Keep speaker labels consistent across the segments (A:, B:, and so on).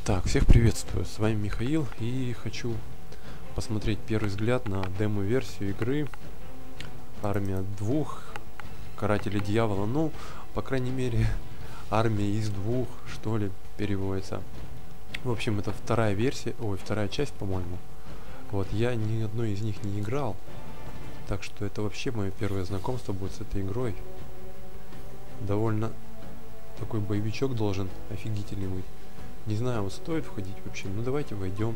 A: Так, всех приветствую, с вами Михаил, и хочу посмотреть первый взгляд на демо-версию игры Армия двух, Каратели Дьявола. Ну, по крайней мере, Армия из двух, что ли, переводится. В общем, это вторая версия, вторая часть, по-моему. Вот, я ни одной из них не играл, так что это вообще мое первое знакомство будет с этой игрой. Довольно такой боевичок должен офигительный быть. Не знаю, вот стоит входить вообще. Ну давайте войдем.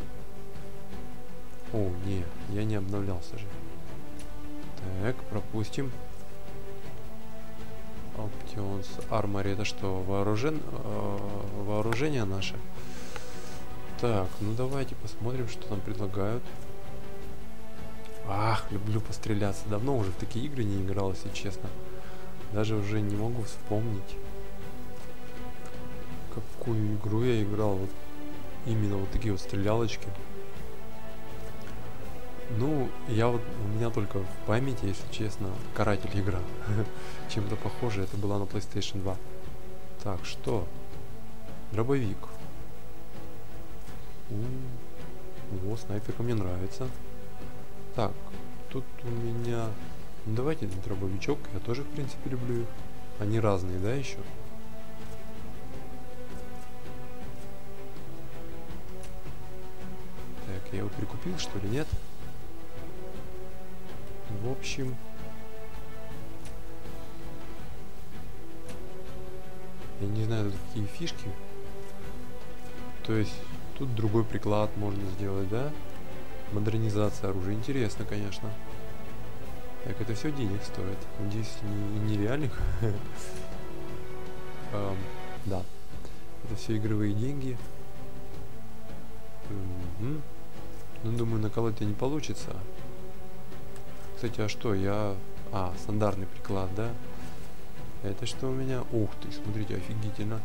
A: О, не, я не обновлялся же. Так, пропустим. Options Armory, это что, вооружение наше? Так, ну давайте посмотрим, что нам предлагают. Ах, люблю постреляться. Давно уже в такие игры не играл, если честно. Даже уже не могу вспомнить, какую игру я играл. Вот именно вот такие вот стрелялочки. Ну, у меня только в памяти, если честно, Каратель игра. Чем-то похоже, это была на PlayStation 2. Так, что? Дробовик. О, снайперка мне нравится. Так, тут у меня... Ну, давайте дробовичок, я тоже, в принципе, люблю их. Они разные, да, еще? Так, я его прикупил, что ли, нет? В общем... Я не знаю, тут какие фишки. То есть, тут другой приклад можно сделать, да? Модернизация оружия. Интересно, конечно. Так, это все денег стоит. Надеюсь, нереальных. Да. Это все игровые деньги. Ну, думаю, наколоть-то не получится. Кстати, а что? Стандартный приклад, да? Это что у меня? Ух ты, смотрите, офигительно.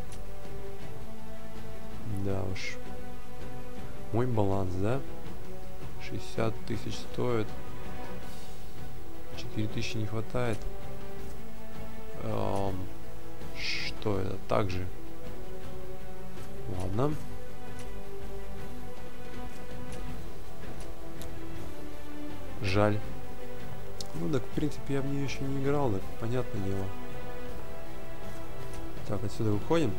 A: Да уж. Мой баланс, да? 60 тысяч стоит. 4000 не хватает. Что это? Также. Ладно. Жаль. Ну так, в принципе, я в нее еще не играл, так понятное дело. Так, отсюда выходим.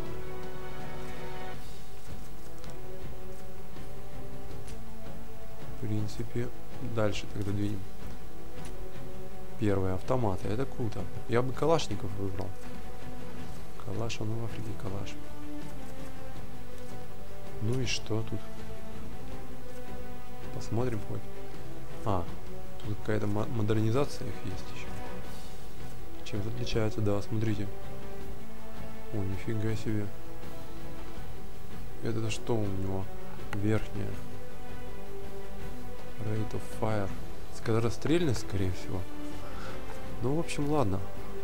A: В принципе, дальше тогда двинем. Первые автоматы, это круто. Я бы калашников выбрал. Калаш, он в Африке калаш. Ну и что тут? Посмотрим хоть. Тут какая-то модернизация их есть еще. Чем-то отличается, да, смотрите. О, нифига себе. Это что у него? Верхняя. Rate of fire. Скорострельность, скорее всего. Ну, в общем, ладно.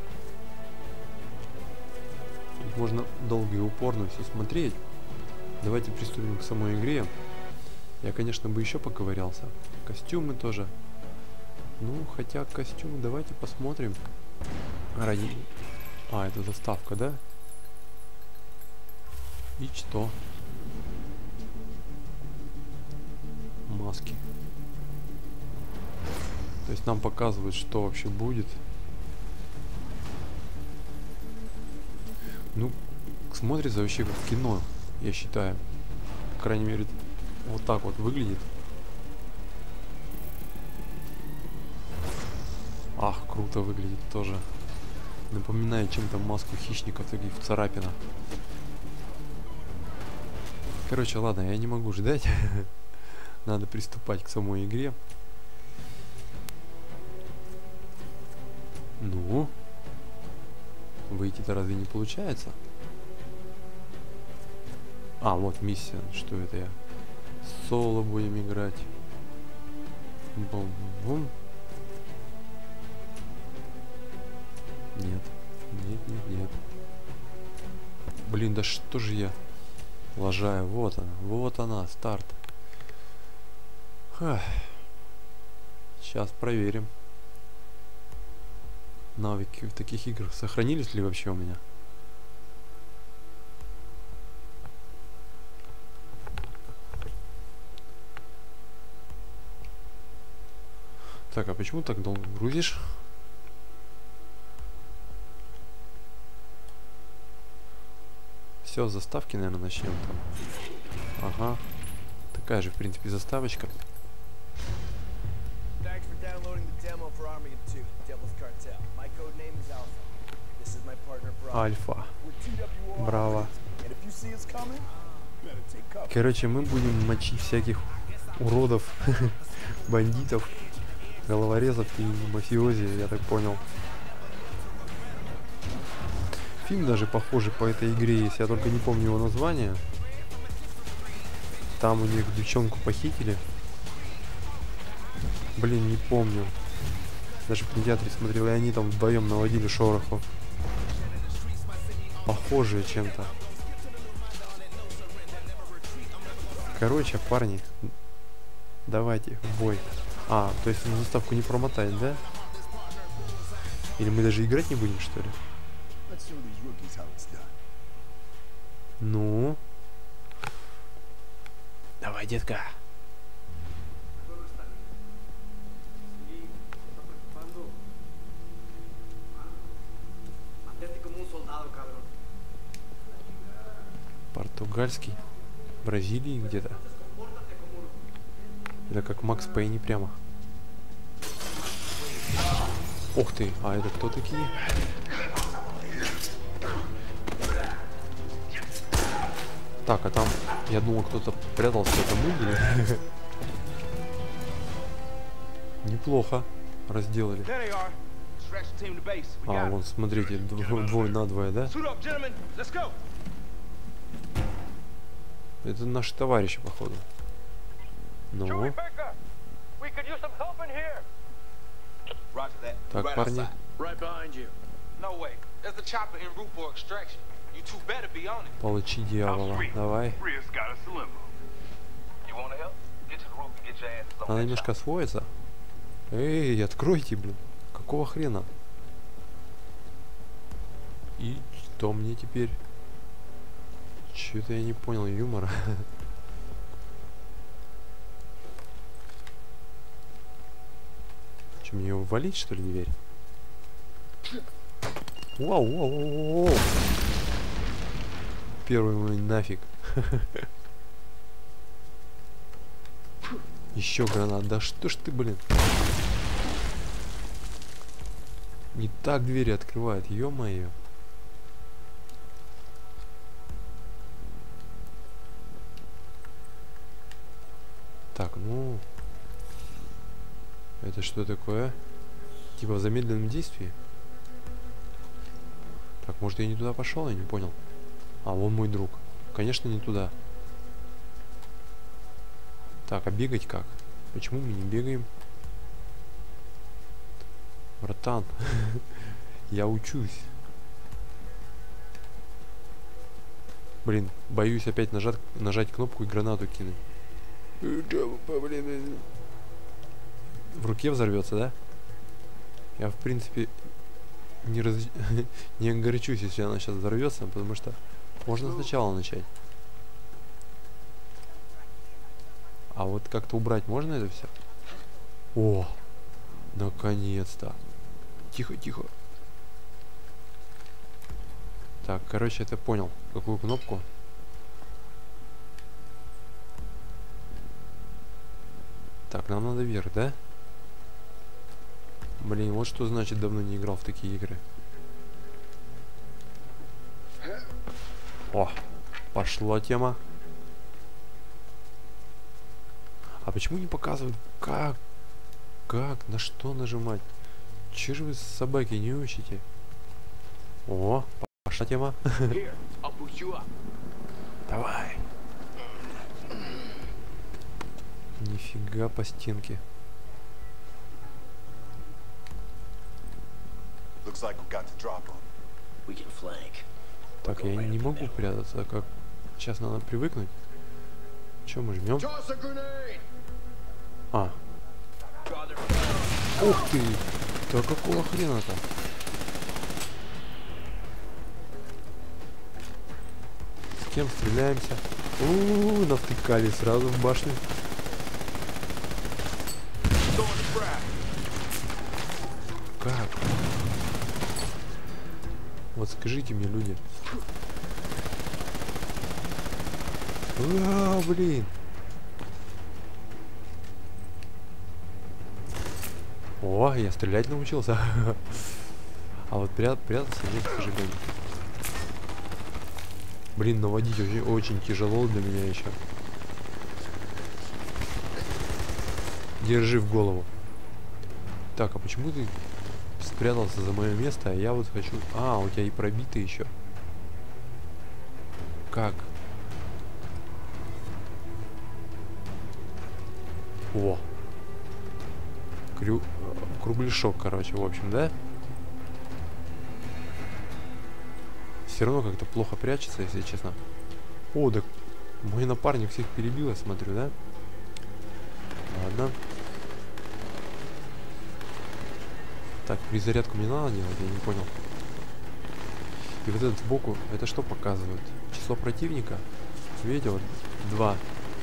A: Тут можно долго и упорно все смотреть. Давайте приступим к самой игре. Я, конечно, бы еще поковырялся. Костюмы тоже. Ну, хотя костюм, давайте посмотрим. Это заставка, да? И что? Маски. То есть нам показывают, что вообще будет. Ну, смотрится вообще как кино, я считаю. По крайней мере, вот так вот выглядит. Ах, круто выглядит тоже. Напоминает чем-то маску хищников, таких в царапинах. Короче, ладно, я не могу ждать. Надо приступать к самой игре. Ну? Выйти-то разве не получается? Вот миссия. Что это я? Соло будем играть. Бум-бум. Нет. Нет. Блин, да что же я лажаю? Вот она, старт. Сейчас проверим. Навыки в таких играх сохранились ли вообще у меня? Так, а почему так долго грузишь? Все, с заставки, наверное, начнем там. Ага. Такая же, в принципе, заставочка. Альфа. Браво. Короче, мы будем мочить всяких уродов, бандитов, головорезов и мафиози, я так понял. Фильм даже похожий по этой игре есть, я только не помню его название. Там у них девчонку похитили. Блин, не помню. Даже в кинотеатре смотрел, и они там вдвоем наводили шороху. Похожие чем-то. Короче, парни, давайте в бой. А, то есть на заставку не промотать, да? Или мы даже играть не будем, что ли? Ну? Давай, детка. Португальский. Бразилии где-то. Это как Макс Пейни прямо. Ух ты, а это кто такие? Так, а там, я думал, кто-то прятался в этом угле. Неплохо разделали. А, вон, смотрите, двое на двое, да? Это наши товарищи, походу. Ну. Так, парни. Получи дьявола. Давай. Надо немножко освоиться. Эй, откройте, блин. Какого хрена? И что мне теперь? Чё-то я не понял юмора. Че, мне его валить, что ли, дверь? Вау, вау, вау, вау. Первый мой нафиг. Еще гранат. Да что ж ты, блин. Не так двери открывает, ё-моё. Так, ну... Это что такое? Типа в замедленном действии? Так, может я не туда пошел? Я не понял. А, вон мой друг. Конечно, не туда. Так, а бегать как? Почему мы не бегаем? Братан, я учусь. Блин, боюсь опять нажать кнопку и гранату кинуть. В руке взорвется, да? Я, в принципе, не огорчусь, если она сейчас взорвется, потому что можно сначала начать. А вот как-то убрать можно это все? О, наконец-то. Тихо, тихо. Так, короче, это понял. Какую кнопку? Так, нам надо вверх, да? Блин, вот что значит давно не играл в такие игры. О, пошла тема. А почему не показывают, как, на что нажимать? Че же вы собаки не учите? О, пошла тема. Давай. Нифига по стенке. Так, я не могу прятаться, как сейчас надо привыкнуть. Че мы жмем? А. Ух ты! Да какого хрена-то? С кем стреляемся? Навтыкали сразу в башню. подскажите мне, люди. Блин. О, я стрелять научился. А вот прятаться нет, к сожалению. Блин, наводить очень тяжело для меня еще. Держи в голову. Так, а почему ты спрятался за мое место, а я вот хочу... А, у тебя и пробиты еще. Как? О! Кругляшок, короче, в общем, да? Все равно как-то плохо прячется, если честно. О, да мой напарник всех перебил, я смотрю, да? Ладно. Так, перезарядку мне надо делать, я не понял. И вот этот сбоку, это что показывает? Число противника? Видите, вот 2.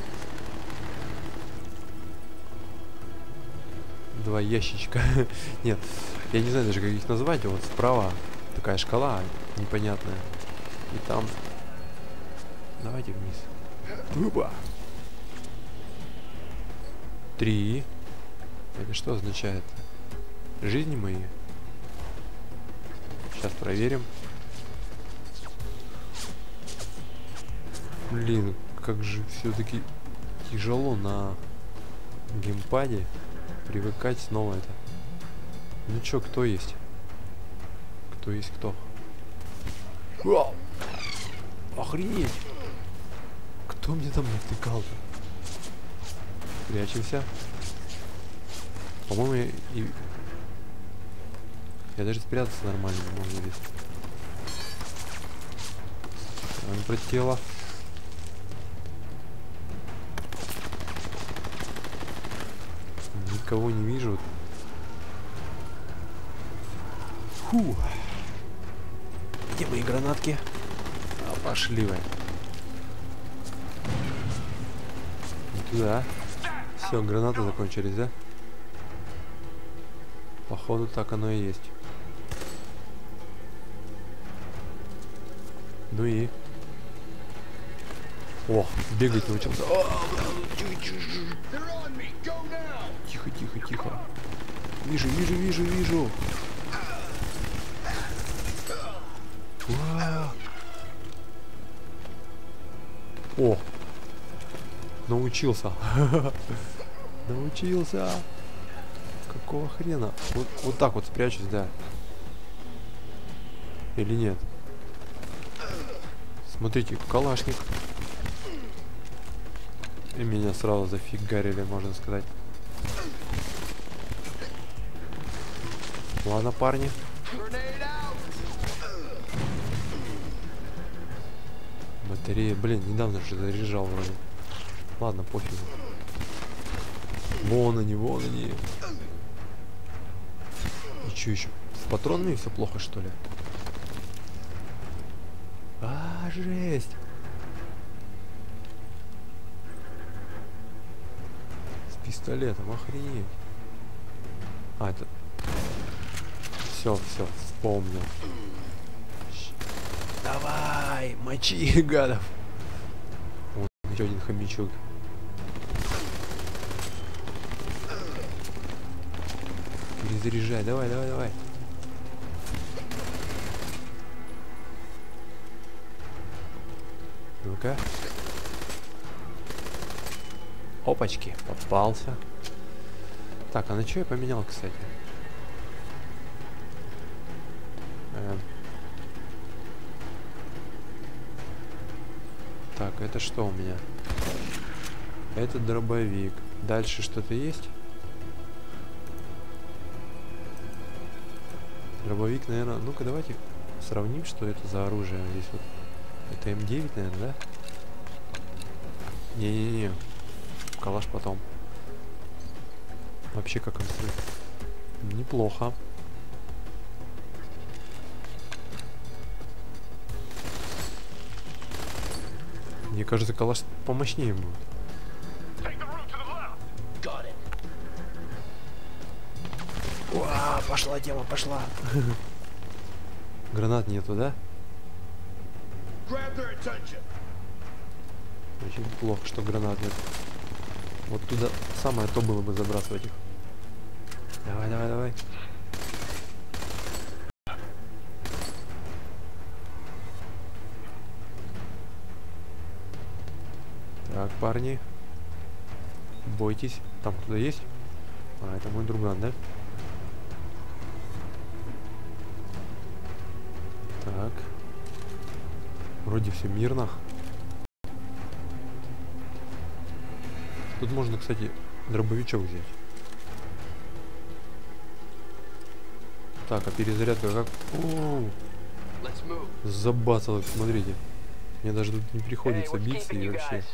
A: 2 ящичка. Нет, я не знаю даже, как их назвать. Вот справа такая шкала непонятная. И там... Давайте вниз. Опа! 3. Это что означает? Жизни мои. Сейчас проверим. Блин, как же все-таки тяжело на геймпаде привыкать снова это. Ну чё, кто есть? Кто есть кто? Вау! Охренеть! Кто мне там натыкал-то? Прячемся. По-моему, я даже спрятаться нормально не могу здесь. Он про тело. Никого не вижу. Фу. Где мои гранатки? А, пошли вы. Не туда. Все, гранаты закончились, да? Походу так оно и есть. Ну и... О, бегать научился. Тихо, тихо, тихо. Вижу, вижу, вижу, вижу. О, научился. Научился. Какого хрена? Вот так вот спрячусь, да. Или нет? Смотрите, калашник. И меня сразу зафигарили, можно сказать. Ладно, парни. Батарея, блин, недавно же заряжал вроде. Ладно, пофигу. Вон они, вон они. И что еще? С патронами все плохо, что ли? А, жесть. С пистолетом, охренеть. А, это... Все, вспомнил. Давай, мочи, гадов. Вот еще один хомячок. Перезаряжай, давай, давай, давай. Ну-ка. Опачки, попался. Так, а на что я поменял, кстати? Так, это что у меня? Это дробовик. Дальше что-то есть? Дробовик, наверное... Ну-ка, давайте сравним, что это за оружие здесь вот. Это М9, наверное, да? Не-не-не. Калаш потом. Вообще, как он стоит? Неплохо. Мне кажется, калаш помощнее будет. Уа, пошла тема, пошла. Гранат нету, да? Очень плохо, что гранат нет. Вот туда самое то было бы забрасывать их. Давай, давай, давай. Так, парни. Бойтесь. Там кто-то есть? А, это мой друган, да? Так. Вроде все мирно. Тут можно, кстати, дробовичок взять. Так, а перезарядка как? О, забацал их, смотрите. Мне даже тут не приходится биться и вообще.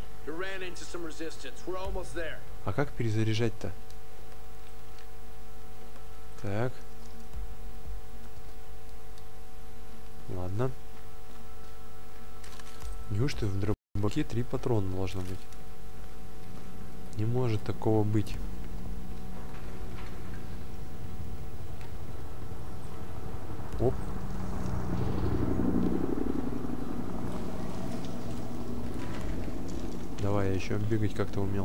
A: А как перезаряжать-то? Так. Ладно. Неужто в дробовике 3 патрона должно быть? Не может такого быть. Оп. Давай, я еще бегать как-то умел.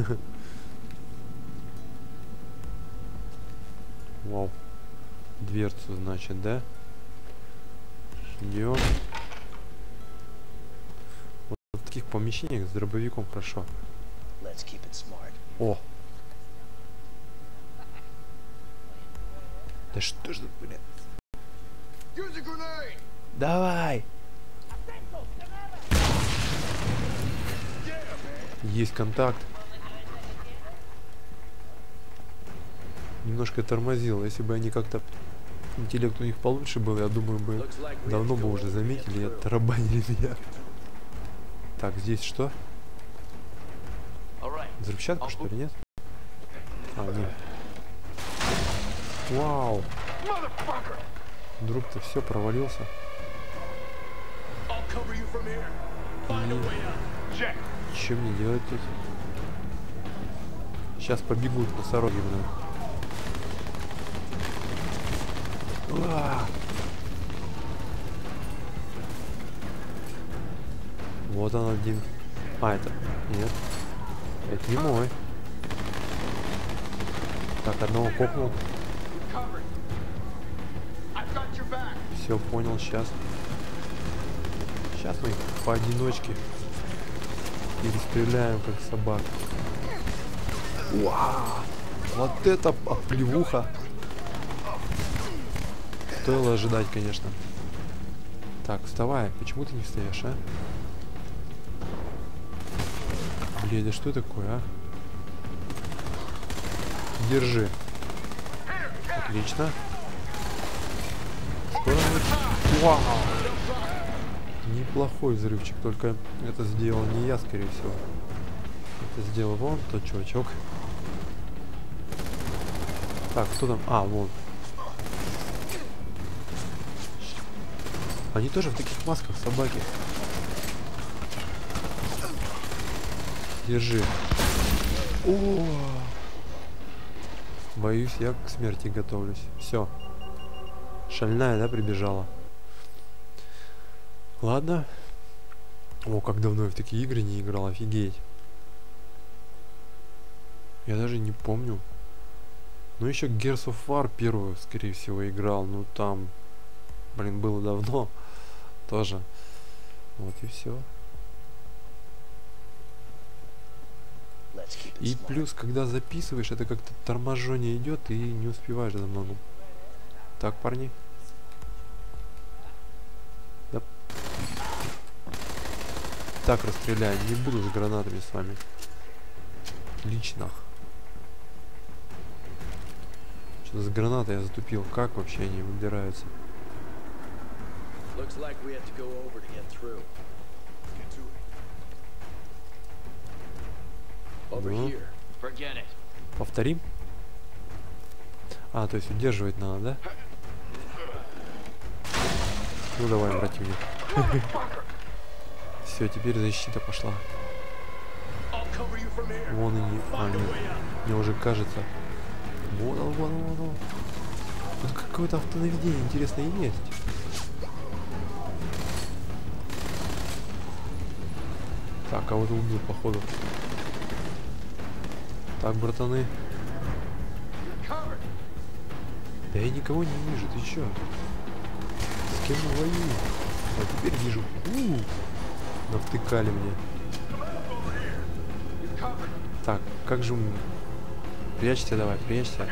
A: Вау. Дверцу, значит, да? Идем. Вот в таких помещениях с дробовиком хорошо. О! Да что ж, блин? Давай! Есть контакт. Немножко тормозил. Если бы они как-то... Интеллект у них получше был, я думаю, бы давно бы уже заметили и оттарабанили меня. Так, здесь что? Взрывчатка, что ли, нет? А, нет. Вау! Друг-то все провалился. И... Что мне делать тут? Сейчас побегут носороги, блин. Вот он один. А, это... Нет. Это не мой. Так, одного копнул. Все, понял, сейчас. Сейчас мы их поодиночке перестреляем, как собак. Вау! Вот это оплевуха! Стоило ожидать, конечно. Так, вставай. Почему ты не встаешь, а? Блин, да что такое, а? Держи. Отлично. Скоро мы... Вау! Неплохой взрывчик, только это сделал не я, скорее всего. Это сделал вон тот чувачок. Так, кто там? А, вон. Они тоже в таких масках, собаки. Держи. О! Боюсь, я к смерти готовлюсь. Все. Шальная, да, прибежала? Ладно. О, как давно я в такие игры не играл, офигеть. Я даже не помню. Ну, еще Gears of War первую, скорее всего, играл. Ну, там, блин, было давно. Тоже. Вот и все. И плюс, когда записываешь, это как-то торможение идет и не успеваешь за много. Так, парни. Да. Так, расстреляю. Не буду с гранатами с вами. Лично. Что-то с гранатой я затупил. Как вообще они выбираются? Ну. Повторим? А, то есть удерживать надо, да? Ну давай, противник. Все, теперь защита пошла. Вон они. А, нет. Мне уже кажется. Вон он. Тут какое-то автонаведение интересное есть. Так, кого-то убил, походу. Так, братаны. Да я никого не вижу, ты чё? С кем мы воюем? А теперь вижу. Навтыкали мне. Так, как же... Прячься давай, прячься.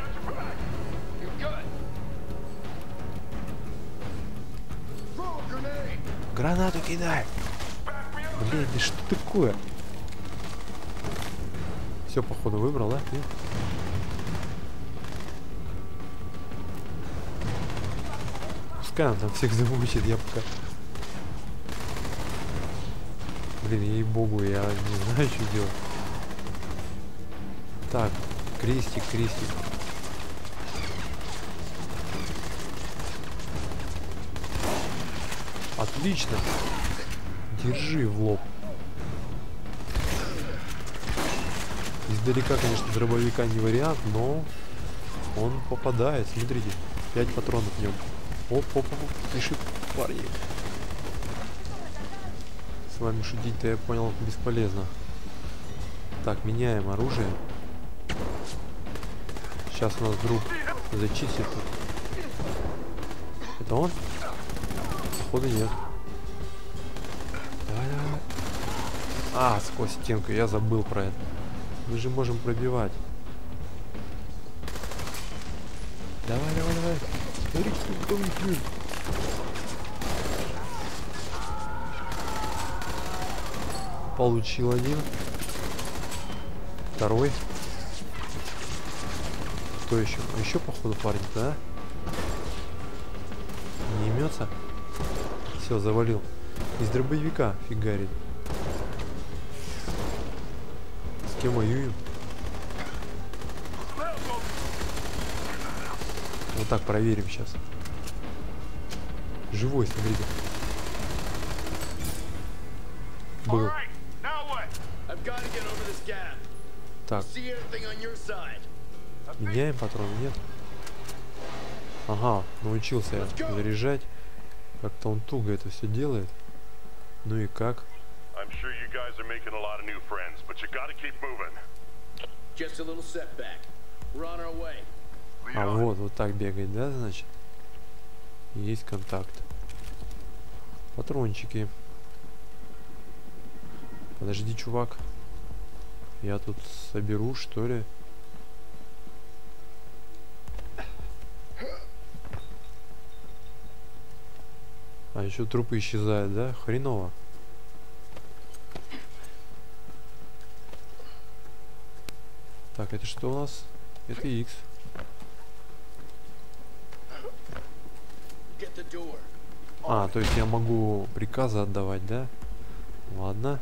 A: Гранату кидай! Блин, да что такое? Все, походу, выбрал, да? Нет? Пускай он там всех замучит, я пока... Блин, ей-богу, я не знаю, что делать. Так, крестик, крестик. Отлично. Держи в лоб. Издалека, конечно, дробовика не вариант, но он попадает. Смотрите, 5 патронов в нем. Оп, пиши, парни. С вами шутить-то, я понял, бесполезно. Так, меняем оружие. Сейчас у нас друг зачистит. Это он? Походу нет. Давай. А, сквозь стенку, я забыл про это. Мы же можем пробивать. Давай. Смотри, кто выиграет. Получил один. Второй. Кто еще? Еще, походу, парень, да? Не имется? Все, завалил. Из дробовика фигарит. С кем воюем? Вот так проверим сейчас. Живой, смотрите. Был. Так. Меняем патроны, нет? Ага, научился я заряжать. Как-то он туго это все делает. Ну и как? А вот так бегает, да, значит? Есть контакт. Патрончики. Подожди, чувак. Я тут соберу, что ли? А еще трупы исчезают, да? Хреново. Так, это что у нас? Это X. А, то есть я могу приказы отдавать, да? Ладно.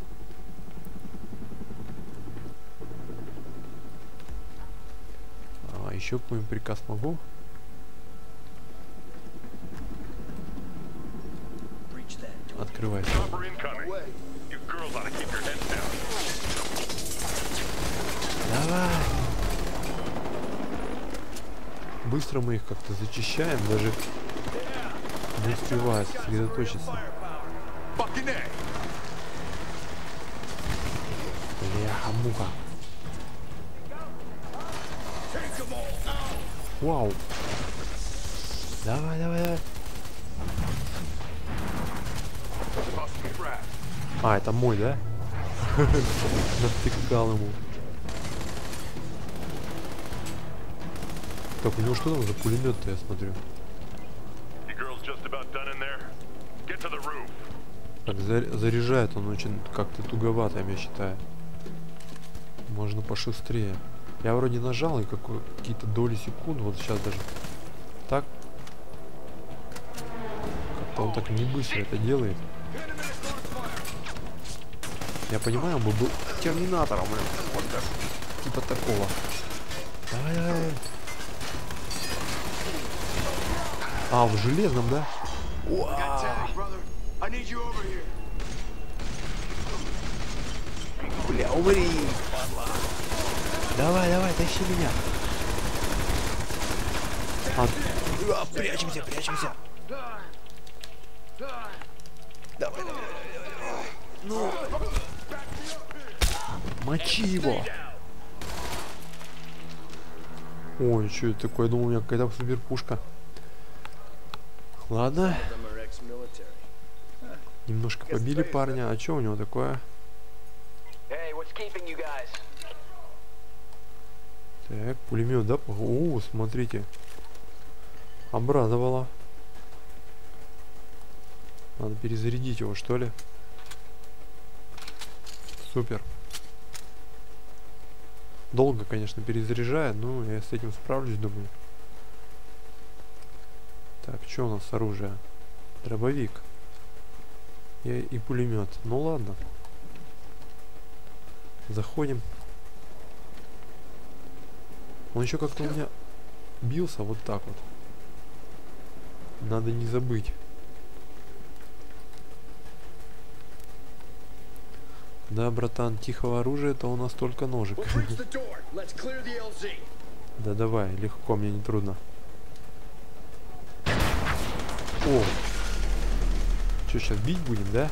A: А еще какой-нибудь приказ могу? Открывайся. Давай. Быстро мы их как-то зачищаем, даже не успевая сосредоточиться. Бляха-муха. Вау. Давай. А, это мой, да? Навтыкал ему. Так, у него что там за пулемет-то, я смотрю? Так, заряжает он очень как-то туговато, я считаю. Можно пошустрее. Я вроде нажал, и какие-то доли секунд, вот сейчас даже. Так. Как-то он так не быстро это делает. Я понимаю, он бы был терминатором, блин. Вот как. Типа такого. Давай. А, в железном, да? Бля, умри, падла. Давай, тащи меня. Прячемся. Давай. Ну. Мочи его! Ой, что это такое? Я думал, у меня какая-то суперпушка. Ладно. Немножко побили парня. А что у него такое? Так, пулемет, да? О, смотрите. Обрадовало. Надо перезарядить его, что ли? Супер. Долго, конечно, перезаряжает, но я с этим справлюсь, думаю. Так, что у нас с оружия? Дробовик. И пулемет. Ну ладно. Заходим. Он еще как-то у меня бился вот так вот. Надо не забыть. Да, братан, тихого оружия-то у нас только ножик. Да давай, легко, мне не трудно. О! Что, сейчас бить будем, да?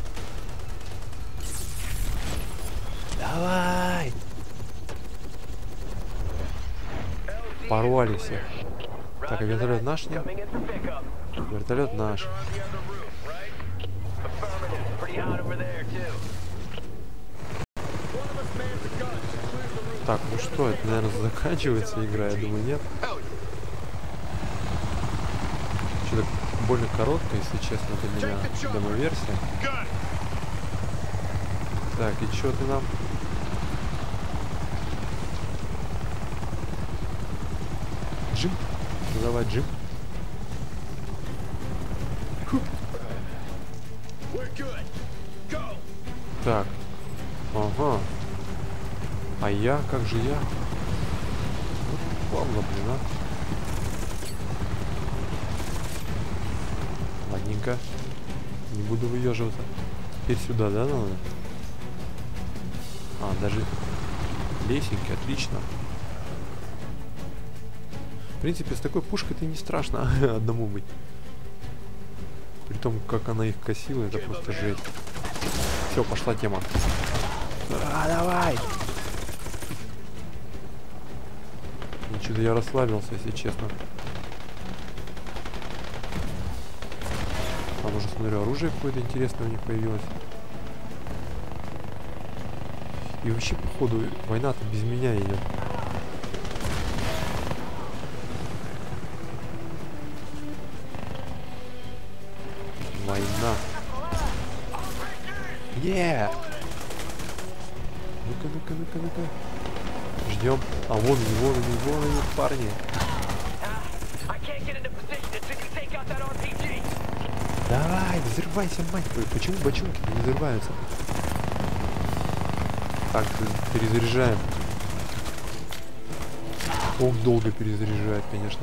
A: Давай! Порвали всех. Так, а вертолет наш, нет? Вертолет наш. Так, ну что, это, наверное, заканчивается игра, я думаю, нет. Что-то больно короткое, если честно, для меня демо-версия. Так, и что ты нам? Джим? Ну, давай, Джим. Так. Ага. А я? Как же я? Вот плавно, блин, а. Ладненько. Не буду выеживаться. Теперь сюда, да, надо? А, даже лесенки, отлично. В принципе, с такой пушкой-то не страшно одному быть. При том, как она их косила, это просто жесть. Все, пошла тема. А, давай! Что-то я расслабился, если честно. Там уже смотрю, оружие какое-то интересное у них появилось. И вообще, походу, война-то без меня идет. Война. Ну-ка, ну-ка, ну-ка, ну-ка. Ждем. А вон они, парни. Давай, взрывайся, мать твою. Почему бочонки не взрываются? Так, перезаряжаем. Ох, долго перезаряжает, конечно.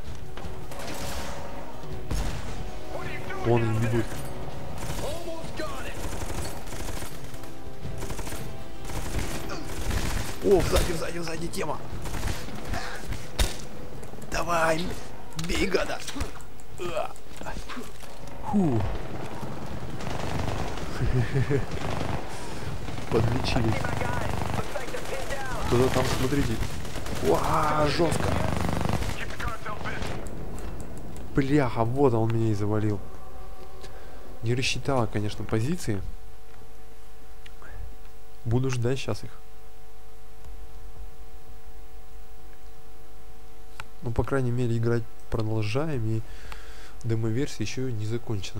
A: Вон они бегут. О, сзади тема. Давай, бей, гада. Фу. Подлечились. Кто-то там, смотрите. Уа, жестко. Бляха, вот он меня и завалил. Не рассчитала, конечно, позиции. Буду ждать сейчас их. Ну, по крайней мере, играть продолжаем, и демо-версия еще не закончена.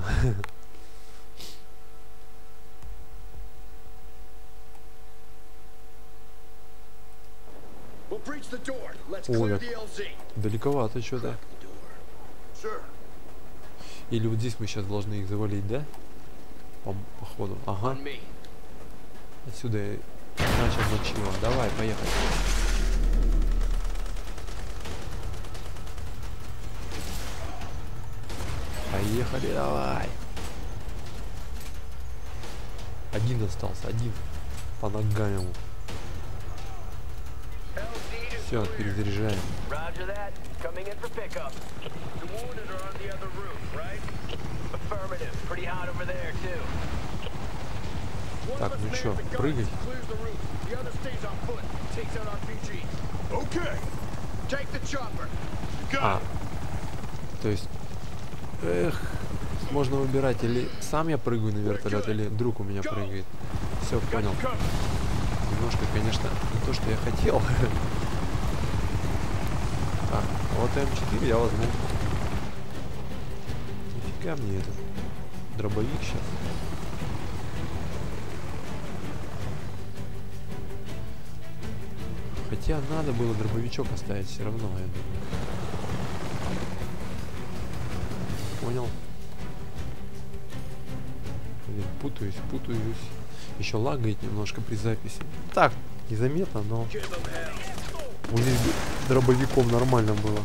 A: Ой, далековато что-то. Или вот здесь мы сейчас должны их завалить, да? Походу. Ага. Отсюда я начал мочило. Давай, поехали. Поехали, давай. Один остался, один. По ногам ему. Все, перезаряжаем. Так, ну чё, прыгай. А, то есть, эх, можно выбирать, или сам я прыгаю на вертолет, или друг у меня прыгает. Все, понял. Немножко, конечно, не то, что я хотел. Так, вот М4 я возьму. Нифига мне этот дробовик сейчас. Хотя надо было дробовичок оставить все равно, я думаю. Понял. Блин, путаюсь. Еще лагает немножко при записи. Так, незаметно, но... Вот здесь дробовиком нормально было.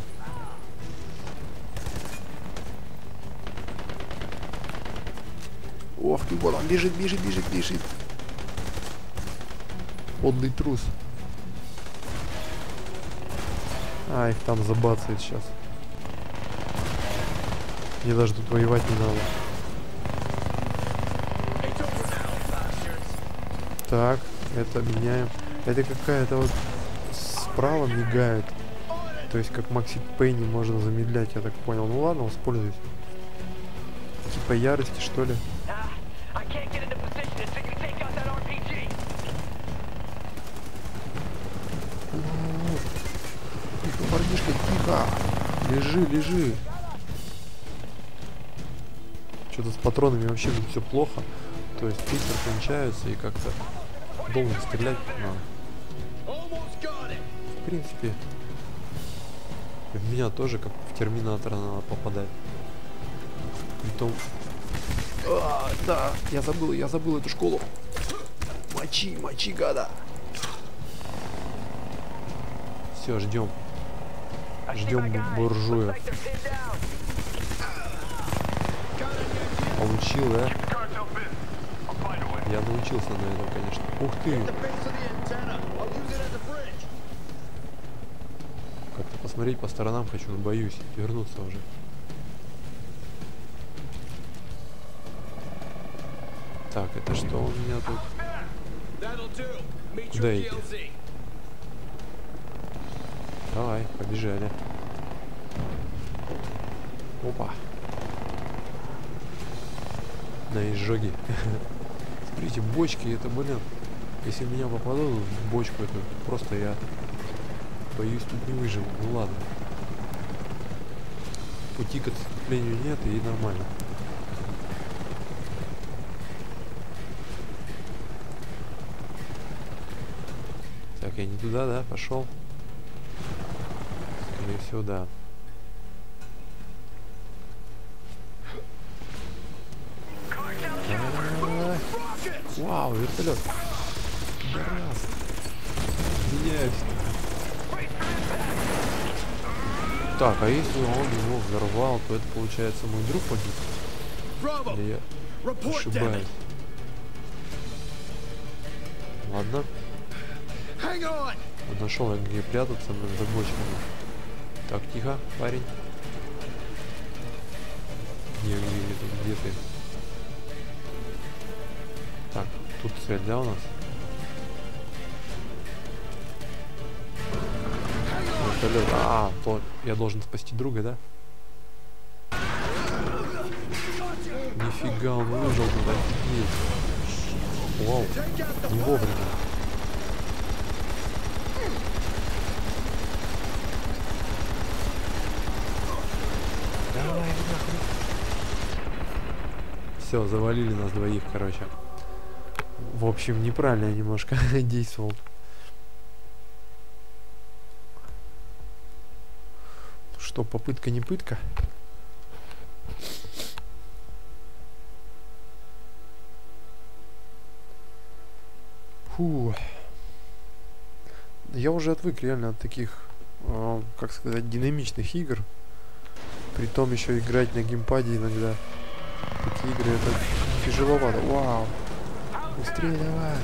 A: Ох ты, вот он бежит. Подлый трус. А, их там забацает сейчас. Мне даже тут воевать не надо. Так, это меняем. Это какая-то вот справа мигает. То есть как Макси Пейни можно замедлять, я так понял. Ну ладно, воспользуюсь. Типа ярости, что ли? Тихо, парнишка, тихо. Лежи. Что-то с патронами вообще тут все плохо. То есть быстро кончаются и как-то долго стрелять надо. В принципе, в меня тоже как в Терминатора надо попадать. Притом... да, я забыл эту школу. Мочи, гада. Все, ждем буржуев. Получил, да? Я научился на этом, конечно. Ух ты! Как-то посмотреть по сторонам хочу, но боюсь вернуться уже. Так, это что у меня тут? Куда идти? Давай, побежали. Опа. На изжоге. Смотрите, бочки, это, блин, если меня попадут в бочку, это просто я боюсь, тут не выживу. Ну ладно. Пути к отступлению нет, и нормально. Так, я не туда, да? Пошел. Скорее всего, да. Вау, вертолет. Раз. Меняюсь. Так, а если он его взорвал, то это получается мой друг погиб? Или я ошибаюсь? Ладно. Вот нашел я, где прятаться, за бочками. Так, тихо, парень. Где ты? Так, тут цель, да, у нас? Вертолет. То я должен спасти друга, да? Нифига, он выжил тут, офигеть. Вау, не вовремя. Давай, нахуй. Все, завалили нас двоих, короче. В общем, неправильно я немножко действовал. Что, попытка не пытка? Фу. Я уже отвык реально от таких, как сказать, динамичных игр. Притом еще играть на геймпаде иногда. Такие игры это тяжеловато. Вау. Быстрее давай.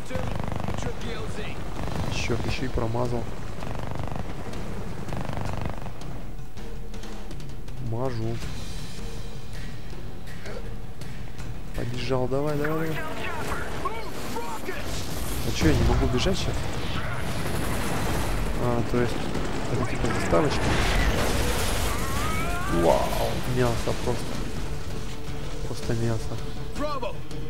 A: Черт, еще и промазал. Мажу. Побежал, давай. что, я не могу бежать сейчас? То есть, это типа заставочка. Вау, мясо просто. Просто мясо.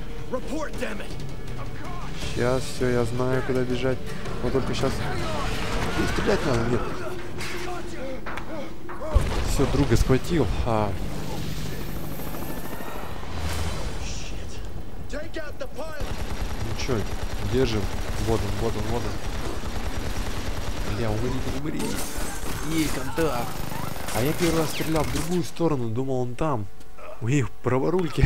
A: Сейчас все, я знаю, куда бежать. Вот только сейчас... И стрелять надо, нет. Все, друга схватил. Ну чё, держим. Вот он. Бля, умри. Ей, контакт. А я первый раз стрелял в другую сторону, думал, он там. Ui, праворульки.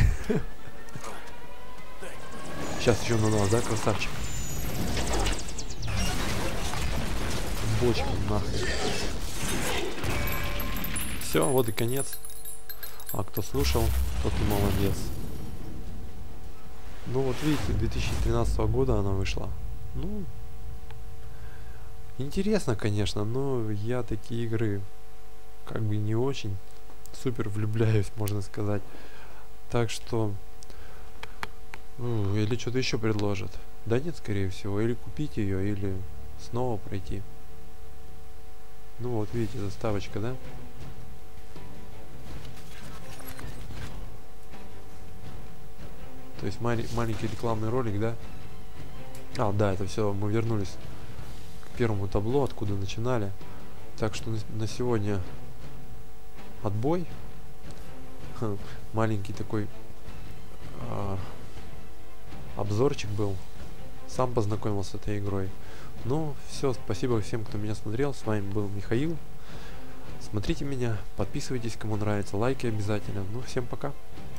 A: Сейчас еще на нас, да, красавчик? Бочка, нахрен. Все, вот и конец. А кто слушал, тот и молодец. Ну вот видите, 2013 года она вышла. Ну, интересно, конечно, но я такие игры как бы не очень супер влюбляюсь, можно сказать. Так что... или что-то еще предложат. Да нет, скорее всего. Или купить ее, или снова пройти. Ну вот, видите, заставочка, да? То есть маленький рекламный ролик, да? Да, это все, мы вернулись к первому табло, откуда начинали. Так что на сегодня отбой. Маленький такой обзорчик был. Сам познакомился с этой игрой. Ну, все, спасибо всем, кто меня смотрел. С вами был Михаил. Смотрите меня, подписывайтесь, кому нравится, лайки обязательно. Ну, всем пока.